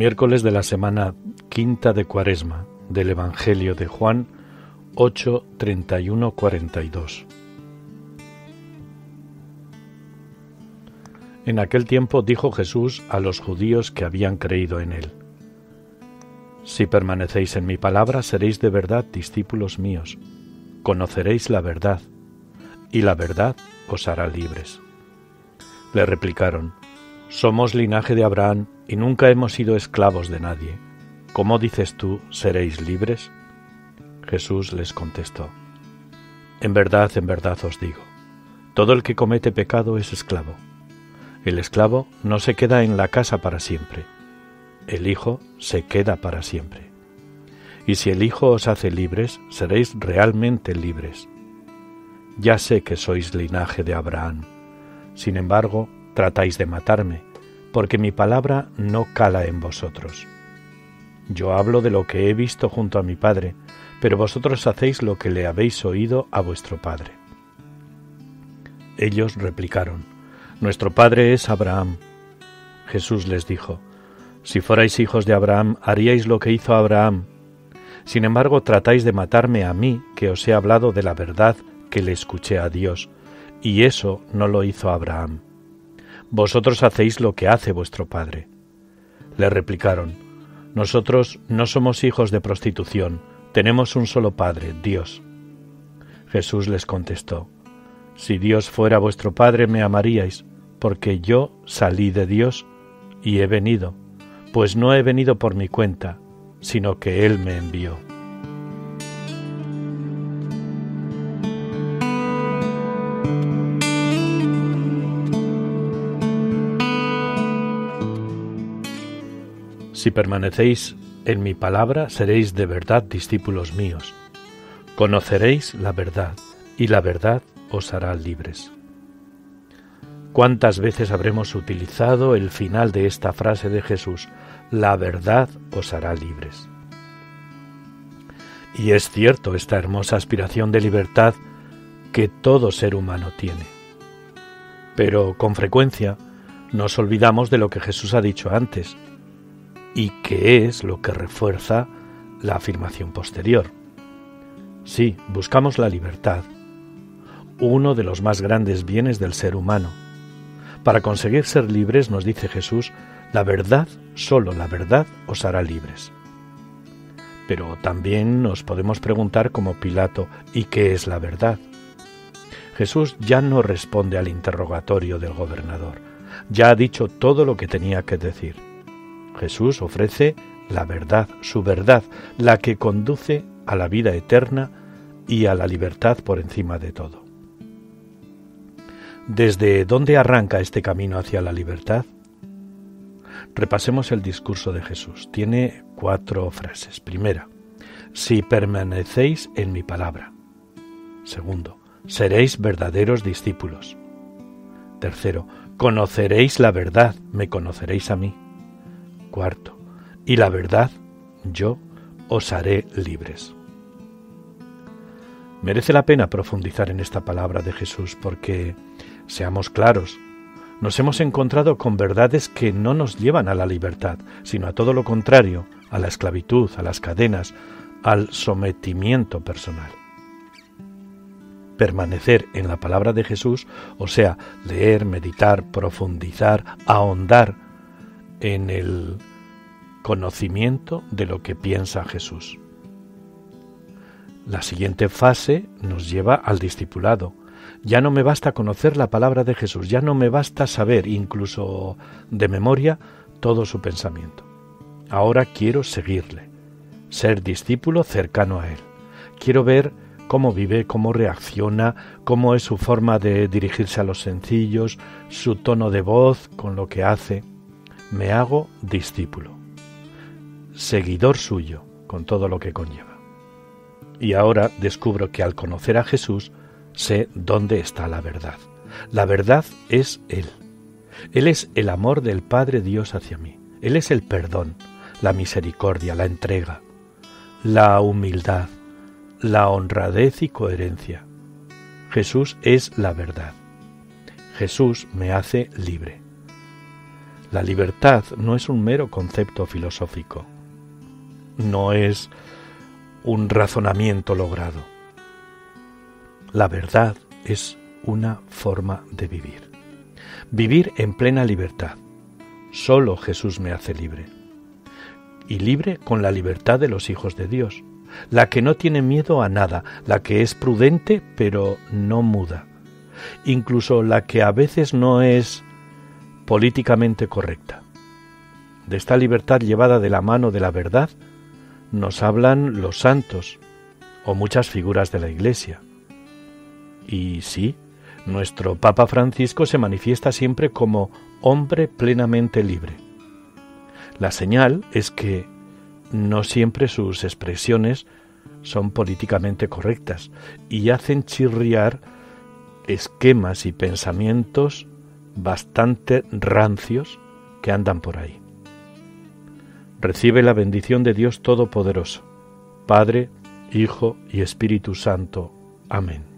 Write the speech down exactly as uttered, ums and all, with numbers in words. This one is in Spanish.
Miércoles de la semana quinta de Cuaresma, del Evangelio de Juan ocho, treinta y uno, cuarenta y dos. En aquel tiempo dijo Jesús a los judíos que habían creído en él: Si permanecéis en mi palabra, seréis de verdad discípulos míos, conoceréis la verdad, y la verdad os hará libres. Le replicaron: Somos linaje de Abraham y nunca hemos sido esclavos de nadie. ¿Cómo dices tú, seréis libres? Jesús les contestó: En verdad, en verdad os digo, todo el que comete pecado es esclavo. El esclavo no se queda en la casa para siempre, el Hijo se queda para siempre. Y si el Hijo os hace libres, seréis realmente libres. Ya sé que sois linaje de Abraham, sin embargo, tratáis de matarme, porque mi palabra no cala en vosotros. Yo hablo de lo que he visto junto a mi Padre, pero vosotros hacéis lo que le habéis oído a vuestro Padre. Ellos replicaron: Nuestro Padre es Abraham. Jesús les dijo: Si fuerais hijos de Abraham, haríais lo que hizo Abraham. Sin embargo, tratáis de matarme a mí, que os he hablado de la verdad que le escuché a Dios, y eso no lo hizo Abraham. Vosotros hacéis lo que hace vuestro padre. Le replicaron: Nosotros no somos hijos de prostitución, tenemos un solo Padre, Dios. Jesús les contestó: Si Dios fuera vuestro Padre, me amaríais, porque yo salí de Dios y he venido, pues no he venido por mi cuenta, sino que Él me envió. Si permanecéis en mi palabra, seréis de verdad discípulos míos. Conoceréis la verdad, y la verdad os hará libres. ¿Cuántas veces habremos utilizado el final de esta frase de Jesús? La verdad os hará libres. Y es cierto esta hermosa aspiración de libertad que todo ser humano tiene. Pero con frecuencia nos olvidamos de lo que Jesús ha dicho antes, y que es lo que refuerza la afirmación posterior. Sí, buscamos la libertad, uno de los más grandes bienes del ser humano. Para conseguir ser libres, nos dice Jesús, la verdad, solo la verdad os hará libres. Pero también nos podemos preguntar como Pilato, ¿y qué es la verdad? Jesús ya no responde al interrogatorio del gobernador, ya ha dicho todo lo que tenía que decir. Jesús ofrece la verdad, su verdad, la que conduce a la vida eterna y a la libertad por encima de todo. ¿Desde dónde arranca este camino hacia la libertad? Repasemos el discurso de Jesús. Tiene cuatro frases. Primera, si permanecéis en mi palabra. Segundo, seréis verdaderos discípulos. Tercero, conoceréis la verdad, me conoceréis a mí. Cuarto, y la verdad, yo os haré libres. Merece la pena profundizar en esta palabra de Jesús porque, seamos claros, nos hemos encontrado con verdades que no nos llevan a la libertad, sino a todo lo contrario, a la esclavitud, a las cadenas, al sometimiento personal. Permanecer en la palabra de Jesús, o sea, leer, meditar, profundizar, ahondar en el conocimiento de lo que piensa Jesús. La siguiente fase nos lleva al discipulado. Ya no me basta conocer la palabra de Jesús, ya no me basta saber, incluso de memoria, todo su pensamiento. Ahora quiero seguirle, ser discípulo cercano a él. Quiero ver cómo vive, cómo reacciona, cómo es su forma de dirigirse a los sencillos, su tono de voz con lo que hace. Me hago discípulo, seguidor suyo, con todo lo que conlleva. Y ahora descubro que al conocer a Jesús, sé dónde está la verdad. La verdad es Él. Él es el amor del Padre Dios hacia mí. Él es el perdón, la misericordia, la entrega, la humildad, la honradez y coherencia. Jesús es la verdad. Jesús me hace libre. La libertad no es un mero concepto filosófico, no es un razonamiento logrado. La verdad es una forma de vivir. Vivir en plena libertad. Solo Jesús me hace libre. Y libre con la libertad de los hijos de Dios, la que no tiene miedo a nada, la que es prudente pero no muda, incluso la que a veces no es políticamente correcta. De esta libertad llevada de la mano de la verdad nos hablan los santos o muchas figuras de la Iglesia. Y sí, nuestro Papa Francisco se manifiesta siempre como hombre plenamente libre. La señal es que no siempre sus expresiones son políticamente correctas y hacen chirriar esquemas y pensamientos bastante rancios que andan por ahí. Recibe la bendición de Dios Todopoderoso, Padre, Hijo y Espíritu Santo. Amén.